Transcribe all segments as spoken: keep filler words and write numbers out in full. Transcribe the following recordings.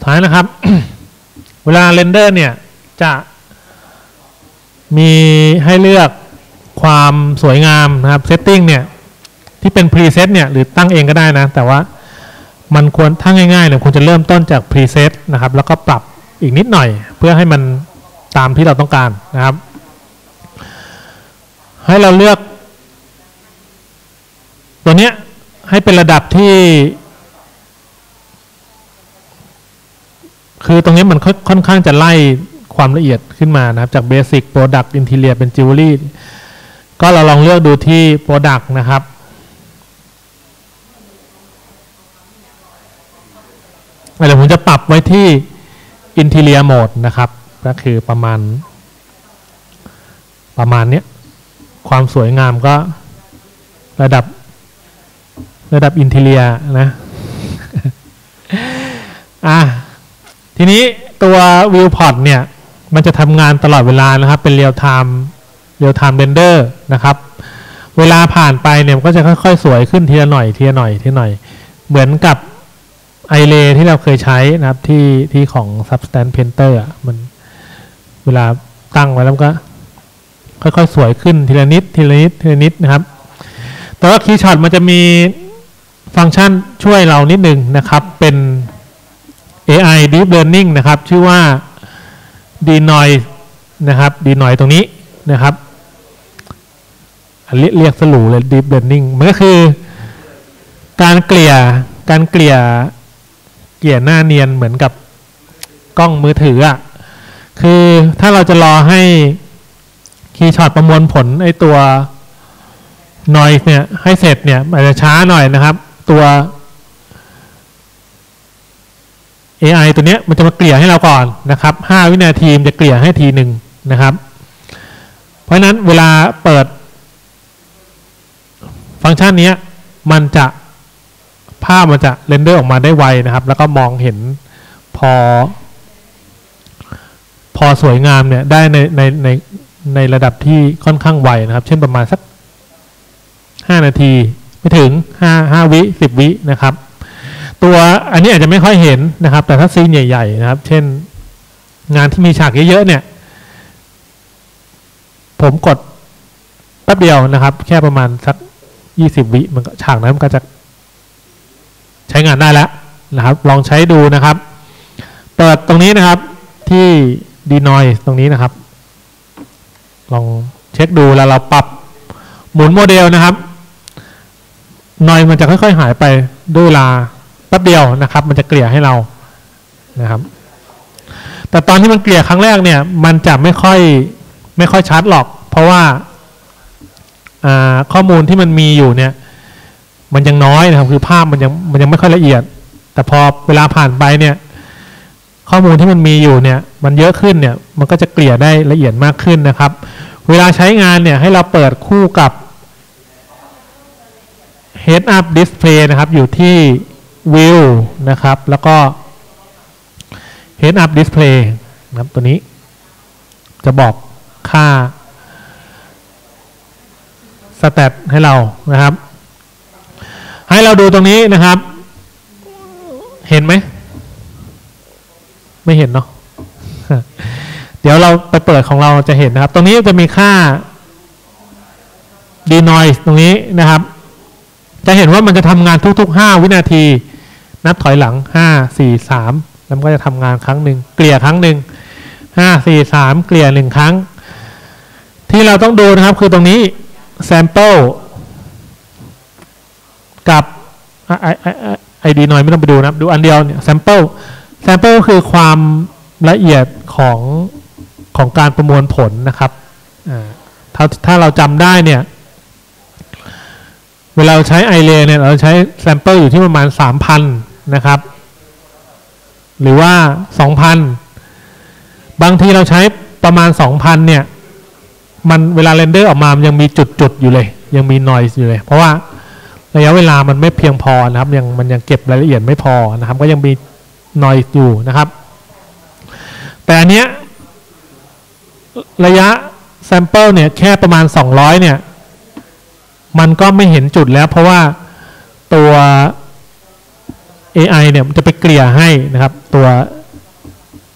ท้ายนะครับ เวลาเรนเดอร์เนี่ยจะมีให้เลือกความสวยงามนะครับเซตติ้งเนี่ยที่เป็นพรีเซตเนี่ยหรือตั้งเองก็ได้นะแต่ว่ามันควรทั้งง่ายๆเนี่ยควรจะเริ่มต้นจากพรีเซตนะครับแล้วก็ปรับอีกนิดหน่อยเพื่อให้มันตามที่เราต้องการนะครับให้เราเลือกตัวเนี้ยให้เป็นระดับที่คือตรงนี้มันค่อนข้างจะไล่ความละเอียดขึ้นมานะครับจาก Basic Product Interior เป็น Jewelry ก็เราลองเลือกดูที่ Product นะครับเดี๋ยวผมจะปรับไว้ที่ Interior Mode นะครับก็คือประมาณประมาณนี้ความสวยงามก็ระดับระดับ Interior นะอ่ะทีนี้ตัว Viewport เนี่ยมันจะทำงานตลอดเวลานะครับเป็น Real Time Real Time Render นะครับเวลาผ่านไปเนี่ยมันก็จะค่อยๆสวยขึ้นทีละหน่อยทีละหน่อยทีละหน่อยเหมือนกับไอเรที่เราเคยใช้นะครับที่ที่ของ Substance Painter อ่ะมันเวลาตั้งไว้แล้วก็ค่อยๆสวยขึ้นทีละนิดทีละนิดทีละนิดนะครับแต่ว่า Keyshot มันจะมีฟังก์ชันช่วยเรานิดนึงนะครับเป็น เอ ไอ Deep Learning นะครับชื่อว่า Denoise นะครับ Denoise ตรงนี้นะครับเรียกเรียกสรุปเลย Deep Learning มันก็คือการเกลี่ยการเกลี่ยเกลี่ยหน้าเนียนเหมือนกับกล้องมือถืออ่ะคือถ้าเราจะรอให้ Keyshot ประมวลผลไอตัว Noise เนี่ยให้เสร็จเนี่ยอาจจะช้าหน่อยนะครับตัว เอ ไอ ตัวเนี้ยมันจะมาเกลี่ยให้เราก่อนนะครับห้าวินาทีมันจะเกลี่ยให้ทีหนึ่งนะครับเพราะฉะนั้นเวลาเปิดฟังก์ชันนี้มันจะภาพมันจะเรนเดอร์ออกมาได้ไวนะครับแล้วก็มองเห็นพอพอสวยงามเนี่ยได้ในในในในระดับที่ค่อนข้างไวนะครับเช่นประมาณสักห้านาทีไม่ถึงห้า ห้าวิสิบวินะครับตัวอันนี้อาจจะไม่ค่อยเห็นนะครับแต่ถ้าซีนใหญ่ๆนะครับเช่นงานที่มีฉากเยอะๆเนี่ยผมกดแป๊บเดียวนะครับแค่ประมาณสักยี่สิบวิมันก็ฉากนั้นมันก็จะใช้งานได้แล้วนะครับลองใช้ดูนะครับเปิดตรงนี้นะครับที่ Denoise ตรงนี้นะครับลองเช็คดูแล้วเราปรับหมุนโมเดลนะครับนอยมันจะค่อยๆหายไปด้วยเวลาแป๊บเดียวนะครับมันจะเกลี่ยให้เรานะครับแต่ตอนที่มันเกลี่ยครั้งแรกเนี่ยมันจะไม่ค่อยไม่ค่อยชัดหรอกเพราะว่าข้อมูลที่มันมีอยู่เนี่ยมันยังน้อยนะครับคือภาพมันยังมันยังไม่ค่อยละเอียดแต่พอเวลาผ่านไปเนี่ยข้อมูลที่มันมีอยู่เนี่ยมันเยอะขึ้นเนี่ยมันก็จะเกลี่ยได้ละเอียดมากขึ้นนะครับเวลาใช้งานเนี่ยให้เราเปิดคู่กับ Head Up Display นะครับอยู่ที่ View นะครับแล้วก็ Head Up Display นะครับตัวนี้จะบอกค่าสแตทให้เรานะครับให้เราดูตรงนี้นะครับเห็นไหมไม่เห็นเนาะ เดี๋ยวเราไปเปิดของเราจะเห็นนะครับตรงนี้จะมีค่า Denoise ตรงนี้นะครับจะเห็นว่ามันจะทำงานทุกๆห้าวินาทีนับถอยหลังห้า สี่ สามแล้วมันก็จะทำงานครั้งหนึ่งเกลี่ยครั้งหนึ่งห้า สี่ สามเกลี่ยหนึ่งครั้งที่เราต้องดูนะครับคือตรงนี้ sample กับไอไอไอดีหน่อยไม่ต้องไปดูนะครับดูอันเดียวเนี่ย sample sample ก็คือความละเอียดของของการประมวลผลนะครับถ้าถ้าเราจำได้เนี่ยเวลาเราใช้ iRay เนี่ยเราใช้ sample อยู่ที่ประมาณ สามพัน นะครับหรือว่า สองพัน บางทีเราใช้ประมาณ สองพัน เนี่ยมันเวลาเรนเดอร์ออกมามันยังมีจุดๆอยู่เลยยังมี noise อยู่เลยเพราะว่าระยะเวลามันไม่เพียงพอนะครับยังมันยังเก็บรายละเอียดไม่พอนะครับก็ยังมี noise อยู่นะครับแต่อันเนี้ยระยะ sample เนี่ยแค่ประมาณสองร้อยเนี่ยมันก็ไม่เห็นจุดแล้วเพราะว่าตัว เอ ไอ เนี่ยมันจะไปเกลี่ยให้นะครับตัว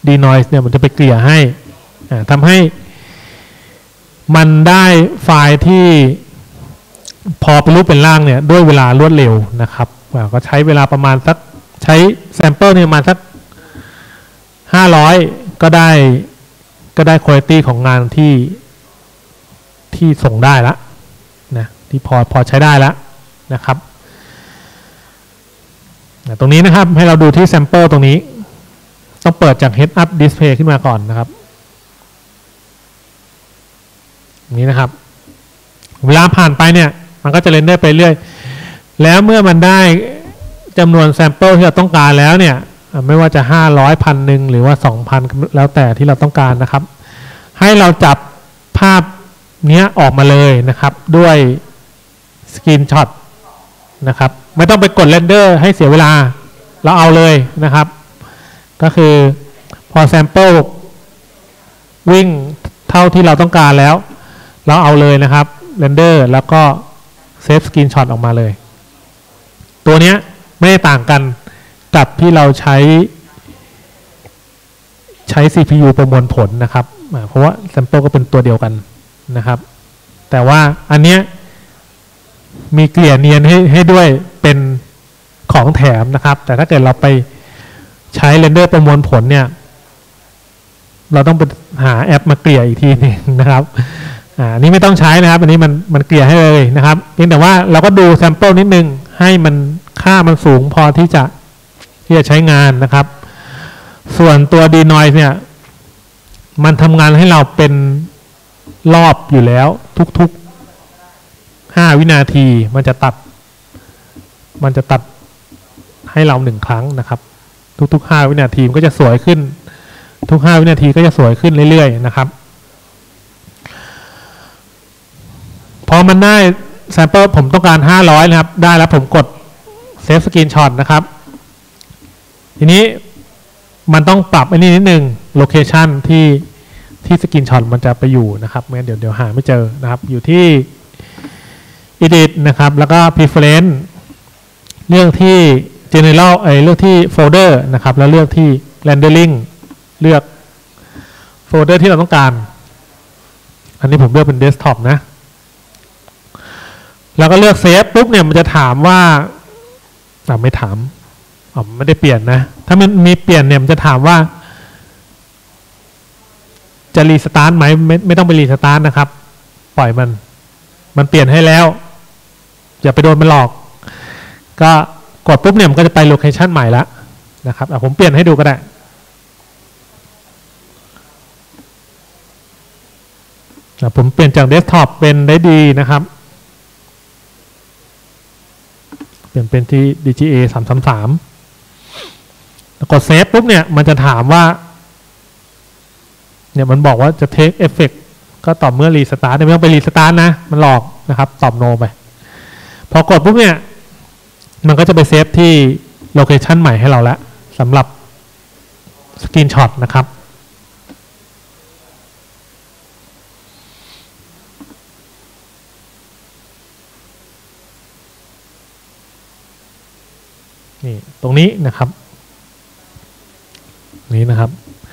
denoise เนี่ยมันจะไปเกลี่ยให้ทำให้มันได้ไฟล์ที่พอเป็นรูปเป็นร่างเนี่ยด้วยเวลารวดเร็วนะครับก็ใช้เวลาประมาณสักใช้แซมเปิลเนี่ยประมาณสักห้าร้อยก็ได้ก็ได้คุณภาพของงานที่ที่ส่งได้ละนะที่พอพอใช้ได้แล้วนะครับตรงนี้นะครับให้เราดูที่แซมเปิลตรงนี้ต้องเปิดจาก Head Up Display ขึ้นมาก่อนนะครับนี้นะครับเวลาผ่านไปเนี่ยมันก็จะเรนเดอร์ไปเรื่อยแล้วเมื่อมันได้จำนวนแซมเปิลที่เราต้องการแล้วเนี่ยไม่ว่าจะห้าร้อย พันหนึ่งหรือว่า สองพัน แล้วแต่ที่เราต้องการนะครับให้เราจับภาพเนี้ยออกมาเลยนะครับด้วยสกรีนช็อตนะครับไม่ต้องไปกดเรนเดอร์ให้เสียเวลาเราเอาเลยนะครับก็คือพอแซมเปิลวิ่งเท่าที่เราต้องการแล้วเราเอาเลยนะครับเรนเดอร์แล้วก็เซฟสกรีนช็อตออกมาเลยตัวเนี้ยไม่ได้ต่างกันกับที่เราใช้ใช้ ซี พี ยู ประมวลผลนะครับเพราะว่าแซมเปิลก็เป็นตัวเดียวกันนะครับแต่ว่าอันเนี้ยมีเกลี่ยเนียนให้ให้ด้วยเป็นของแถมนะครับแต่ถ้าเกิดเราไปใช้เรนเดอร์ประมวลผลเนี่ยเราต้องไปหาแอปมาเกลี่ยอีกทีนึงนะครับอ่านี่ไม่ต้องใช้นะครับอันนี้มันมันเกลี่ยให้เลยนะครับเพียงแต่ว่าเราก็ดูแซมเปิลนิดนึงให้มันค่ามันสูงพอที่จะที่จะใช้งานนะครับส่วนตัว denoise เนี่ยมันทำงานให้เราเป็นรอบอยู่แล้วทุกๆห้าวินาทีมันจะตัดมันจะตัดให้เราหนึ่งครั้งนะครับทุกๆห้าวินาทีมันก็จะสวยขึ้นทุกห้าวินาทีก็จะสวยขึ้นเรื่อยๆนะครับพอมันได้แซมเปิลผมต้องการห้าร้อยนะครับได้แล้วผมกดเซฟสกรีนช็อตนะครับทีนี้มันต้องปรับอันนี้นิดนึงโลเคชันที่ที่สกรีนช็อตมันจะไปอยู่นะครับไม่งั้นเดี๋ยวเดี๋ยวหาไม่เจอนะครับอยู่ที่ edit นะครับแล้วก็ preference เลือกที่ general ไอเลือกที่ folder นะครับแล้วเลือกที่ rendering เลือกโฟลเดอร์ที่เราต้องการอันนี้ผมเลือกเป็น desktop นะแล้วก็เลือกเซฟปุ๊บเนี่ยมันจะถามว่าอ่าไม่ถามอ๋อไม่ได้เปลี่ยนนะถ้ามันมีเปลี่ยนเนี่ยมันจะถามว่าจะรีสตาร์ทไหมไม่ไม่ต้องไปรีสตาร์ทนะครับปล่อยมันมันเปลี่ยนให้แล้วอย่าไปโดนมันหลอกก็กดปุ๊บเนี่ยมันก็จะไปโลเคชันใหม่แล้วนะครับอ่ะผมเปลี่ยนให้ดูก็ได้ผมเปลี่ยนจากเดสก์ท็อปเป็นได้ดีนะครับเปลี่ยนเป็นที่ ดี จี เอ สามสามสามกดเซฟปุ๊บเนี่ยมันจะถามว่าเนี่ยมันบอกว่าจะ take effect ก็ต่อเมื่อรีสตาร์ทไม่ต้องไปรีสตาร์ทนะมันหลอกนะครับตอบโนไปพอกดปุ๊บเนี่ยมันก็จะไปเซฟที่โลเคชันใหม่ให้เราแล้วสำหรับสกรีนช็อตนะครับนี่ตรงนี้นะครับนี่นะครับ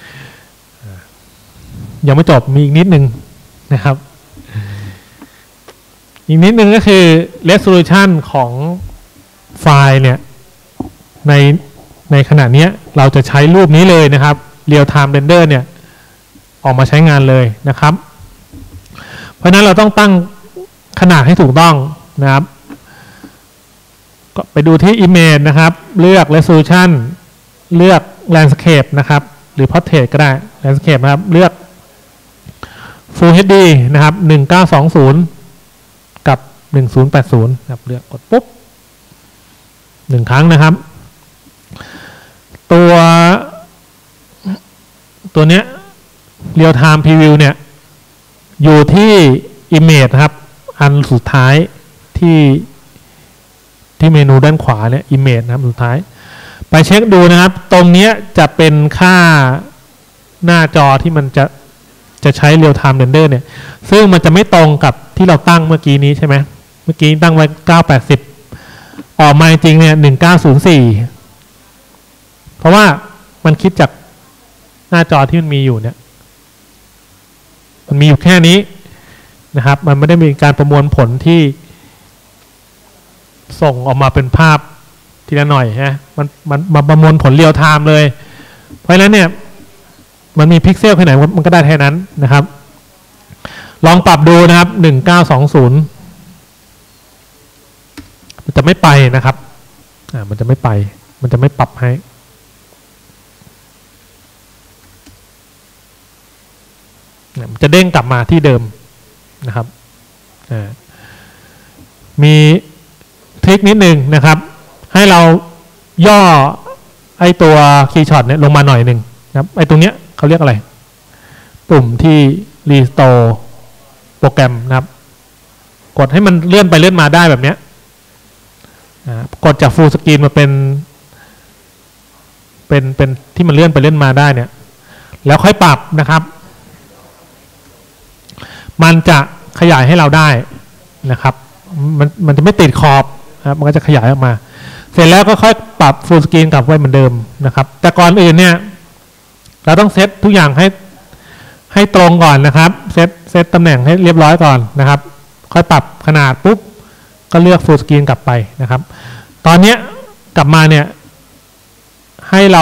ยังไม่จบมีอีกนิดนึงนะครับอีกนิดนึงก็คือ resolution ของไฟล์เนี่ยในในขณะนี้เราจะใช้รูปนี้เลยนะครับ real time render เนี่ยออกมาใช้งานเลยนะครับเพราะนั้นเราต้องตั้งขนาดให้ถูกต้องนะครับก็ไปดูที่ image นะครับเลือก resolution เลือก landscape นะครับหรือ portrait ก็ได้ landscape นะครับเลือก full เอช ดี นะครับหนึ่งเก้าสองศูนย์กับหนึ่งศูนย์แปดศูนย์ครับเลือกกดปุ๊บหนึ่งครั้งนะครับตัวตัวเนี้ย real time preview เนี่ยอยู่ที่ image นะครับอันสุดท้ายที่ที่เมนูด้านขวาเนี่ย image นะครับสุดท้ายไปเช็คดูนะครับตรงนี้จะเป็นค่าหน้าจอที่มันจะจะใช้ real time render เนี่ยซึ่งมันจะไม่ตรงกับที่เราตั้งเมื่อกี้นี้ใช่ไหมเมื่อกี้ตั้งไว้เก้าแปดสิบออกมาจริงเนี่ยหนึ่งเก้าศูนย์สี่เพราะว่ามันคิดจากหน้าจอที่มันมีอยู่เนี่ยมันมีอยู่แค่นี้นะครับมันไม่ได้มีการประมวลผลที่ส่งออกมาเป็นภาพทีละหน่อยฮะมันมันมาประมวลผลเรียลไทม์เลยเพราะฉะนั้นเนี่ยมันมีพิกเซลแค่ไหนมันก็ได้แค่นั้นนะครับลองปรับดูนะครับหนึ่งเก้าสองศูนย์มันจะไม่ไปนะครับอ่ามันจะไม่ไปมันจะไม่ปรับให้มันจะเด้งกลับมาที่เดิมนะครับอ่ามีทริคนิดนึงนะครับให้เราย่อไอตัวคีย์ช็อตเนี่ยลงมาหน่อยหนึ่งนะครับไอตรงเนี้ยเขาเรียกอะไรปุ่มที่รีสโตร์โปรแกรมนะครับกดให้มันเลื่อนไปเลื่อนมาได้แบบเนี้ยกดจากฟูลสกรีนมาเป็นเป็นเป็นที่มันเลื่อนไปเลื่อนมาได้เนี่ยแล้วค่อยปรับนะครับมันจะขยายให้เราได้นะครับมันมันจะไม่ติดขอบนะครับมันก็จะขยายออกมาเสร็จแล้วก็ค่อยปรับฟูลสกรีนกลับไว้เหมือนเดิมนะครับแต่ก่อนอื่นเนี่ยเราต้องเซตทุกอย่างให้ให้ตรงก่อนนะครับเซตเซตตำแหน่งให้เรียบร้อยก่อนนะครับค่อยปรับขนาดปุ๊บก็เลือกฟูลสกรีนกลับไปนะครับตอนนี้กลับมาเนี่ยให้เรา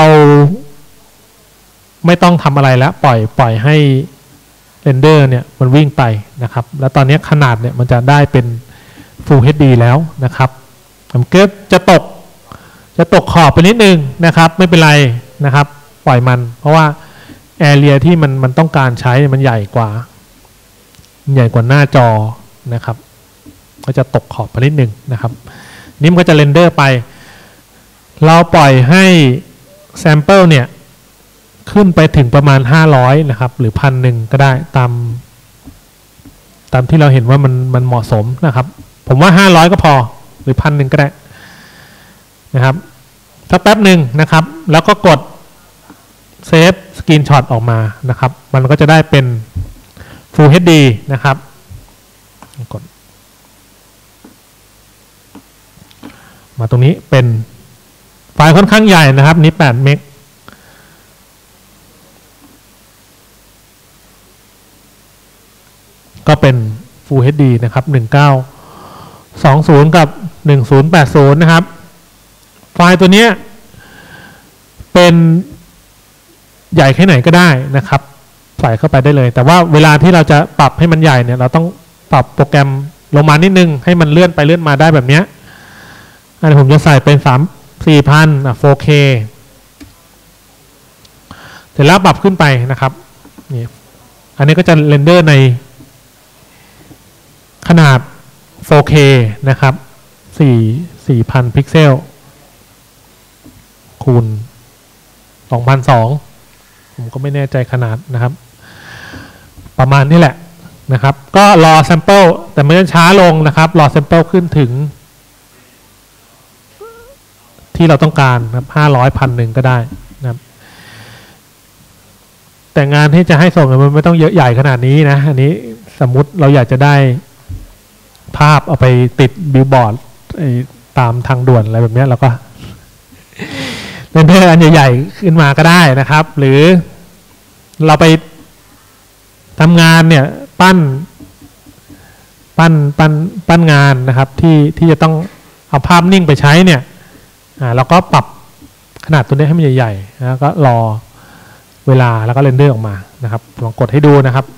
ไม่ต้องทำอะไรแล้วปล่อยปล่อยให้เรนเดอร์เนี่ยมันวิ่งไปนะครับแล้วตอนนี้ขนาดเนี่ยมันจะได้เป็น Full เอช ดี แล้วนะครับผมก็จะตกจะตกขอบไปนิดนึงนะครับไม่เป็นไรนะครับปล่อยมันเพราะว่าแอเรียที่มันมันต้องการใช้มันใหญ่กว่าใหญ่กว่าหน้าจอนะครับก็จะตกขอบไปนิดนึงนะครับนี่มันก็จะเรนเดอร์ไปเราปล่อยให้แซมเปิลเนี่ยขึ้นไปถึงประมาณห้าร้อยนะครับหรือพันหนึ่งก็ได้ตามตามที่เราเห็นว่ามันมันเหมาะสมนะครับผมว่าห้าร้อยก็พอหรือพันหนึ่งก็ได้นะครับสักแป๊บหนึ่งนะครับแล้วก็กดเซฟสกรีนช็อตออกมานะครับมันก็จะได้เป็น Full เอช ดี นะครับกดมาตรงนี้เป็นไฟล์ค่อนข้างใหญ่นะครับนี้แปดเมกก็เป็น Full เอช ดี นะครับหนึ่งเก้าสองศูนย์กับหนึ่งศูนย์แปดศูนย์นะครับไฟล์ตัวนี้เป็นใหญ่แค่ไหนก็ได้นะครับใส่เข้าไปได้เลยแต่ว่าเวลาที่เราจะปรับให้มันใหญ่เนี่ยเราต้องปรับโปรแกรมลงมานิดนึงให้มันเลื่อนไปเลื่อนมาได้แบบนี้อันนี้ผมจะใส่เป็นสาม สี่พันอ่ะ โฟร์เค เสร็จแล้วปรับขึ้นไปนะครับนี่อันนี้ก็จะเรนเดอร์ในขนาด โฟร์เค นะครับสี่ สี่พัน พิกเซลคูณ สองพันสองร้อย ผมก็ไม่แน่ใจขนาดนะครับประมาณนี้แหละนะครับก็รอแซมเปิลแต่ไม่ช้าลงนะครับรอแซมเปิลขึ้นถึงที่เราต้องการนะครับห้าร้อย พันหนึ่งก็ได้นะครับแต่งานที่จะให้ส่งมันไม่ต้องเยอะใหญ่ขนาดนี้นะอันนี้สมมุติเราอยากจะได้ภาพเอาไปติดบิลบอร์ดตามทางด่วนอะไรแบบนี้เราก็เรนเดอร์อันใหญ่ๆขึ้นมาก็ได้นะครับหรือเราไปทำงานเนี่ยปั้นปั้นปั้นปั้นงานนะครับที่ที่จะต้องเอาภาพนิ่งไปใช้เนี่ยอ่าเราก็ปรับขนาดตัวนี้ให้มันใหญ่ๆแล้วก็รอเวลาแล้วก็เรนเดอร์ออกมานะครับลองกดให้ดูนะครับ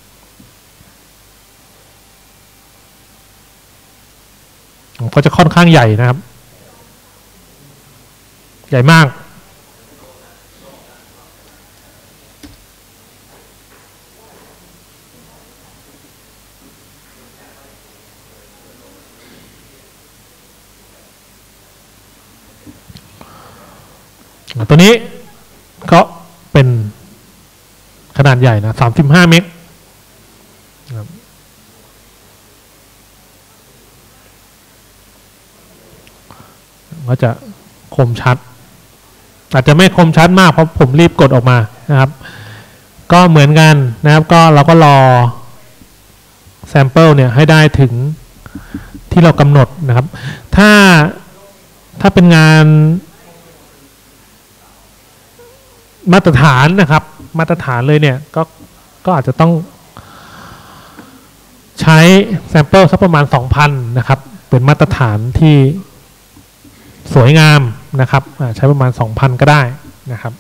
ก็จะค่อนข้างใหญ่นะครับใหญ่มากตัวนี้ก็เป็นขนาดใหญ่นะสามสิบห้าเมกก็จะคมชัดอาจจะไม่คมชัดมากเพราะผมรีบกดออกมานะครับก็เหมือนกันนะครับก็เราก็รอแซมเปิลเนี่ยให้ได้ถึงที่เรากำหนดนะครับถ้าถ้าเป็นงานมาตรฐานนะครับมาตรฐานเลยเนี่ยก็ก็อาจจะต้องใช้แซมเปิลสักประมาณ สองพัน นะครับเป็นมาตรฐานที่สวยงามนะครับใช้ประมาณ สองพัน ก็ได้นะครับ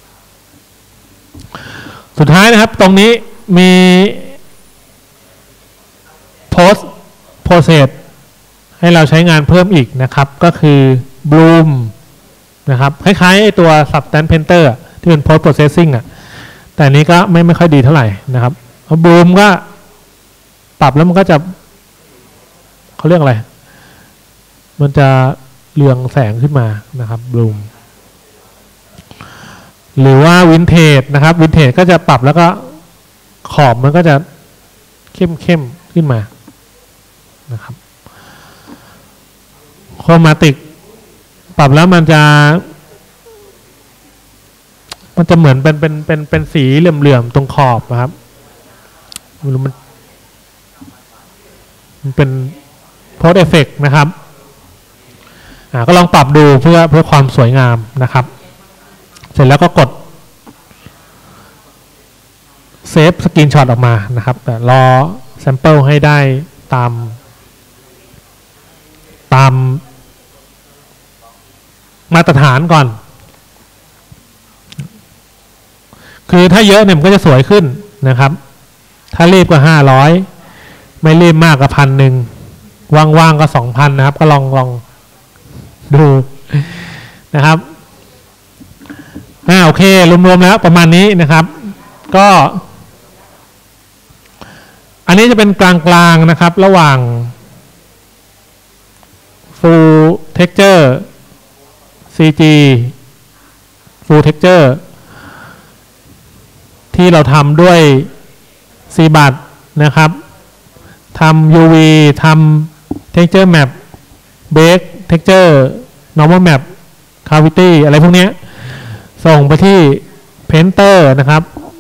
สุดท้ายนะครับตรงนี้มี post process ให้เราใช้งานเพิ่มอีกนะครับก็คือ bloom นะครับคล้ายๆไอตัว substance painter ที่เป็น post processing อ่ะแต่นี้ก็ไม่ไม่ค่อยดีเท่าไหร่นะครับเพราะ bloom ก็ปรับแล้วมันก็จะเขาเรียกอะไรมันจะเรืองแสงขึ้นมานะครับ bloom หรือว่า vintage นะครับ vintage ก็จะปรับแล้วก็ขอบมันก็จะเข้มเข้มขึ้นมานะครับ chromatic ปรับแล้วมันจะมันจะเหมือนเป็นเป็นเป็นเป็นสีเหลื่อมๆตรงขอบนะครับมันมันเป็น post effect นะครับอ่าก็ลองปรับดูเพื่อเพื่อความสวยงามนะครับเสร็จแล้วก็กดเซฟสกรีนช็อตออกมานะครับแต่รอแซมเปิลให้ได้ตามตามมาตรฐานก่อนคือถ้าเยอะเนี่ยมันก็จะสวยขึ้นนะครับถ้ารีบก็ห้าร้อยไม่รีบมากก็พันหนึ่งว่างๆก็สองพันนะครับก็ลองลองดูนะครับอ่าโอเครวมๆแล้วประมาณนี้นะครับก็อันนี้จะเป็นกลางๆนะครับระหว่าง full texture ซี จี full texture ที่เราทำด้วย ซี บัต นะครับทำ ยู วี ทำ texture map bake texture normal map cavity อะไรพวกนี้ส่งไปที่ painter นะครับ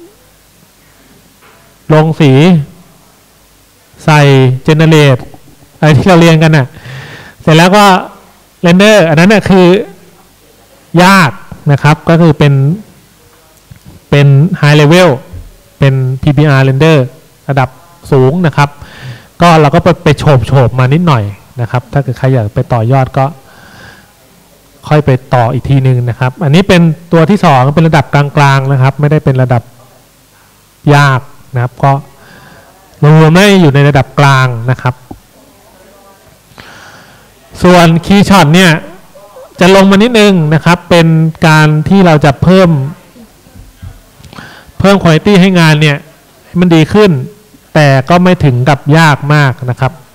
ลงสีใส่ generate อะไรที่เราเรียนกันน่ะเสร็จแล้วก็ render อันนั้นน่ะคือยากนะครับก็คือเป็นเป็น high level เป็น พี พี อาร์ render ระดับสูงนะครับก็เราก็ไปไปโฉบโฉบมานิดหน่อยนะครับถ้าเกิดใครอยากไปต่อยอดก็ค่อยไปต่ออีกทีนึงนะครับอันนี้เป็นตัวที่สองเป็นระดับกลางๆนะครับไม่ได้เป็นระดับยากนะครับก็รวมๆได้อยู่ในระดับกลางนะครับส่วนคีย์ช็อตเนี่ยจะลงมานิดนึงนะครับเป็นการที่เราจะเพิ่มเพิ่มคุณภาพให้งานเนี่ยให้มันดีขึ้นแต่ก็ไม่ถึงกับยากมากนะครับ